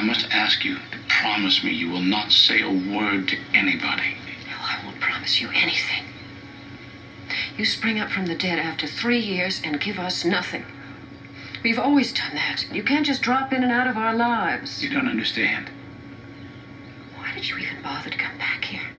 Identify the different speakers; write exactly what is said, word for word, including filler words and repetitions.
Speaker 1: must ask you to promise me you will not say a word to anybody.
Speaker 2: No, I won't promise you anything. You spring up from the dead after three years and give us nothing. We've always done that. You can't just drop in and out of our lives.
Speaker 1: You don't understand.
Speaker 2: Why did you even bother to come back here?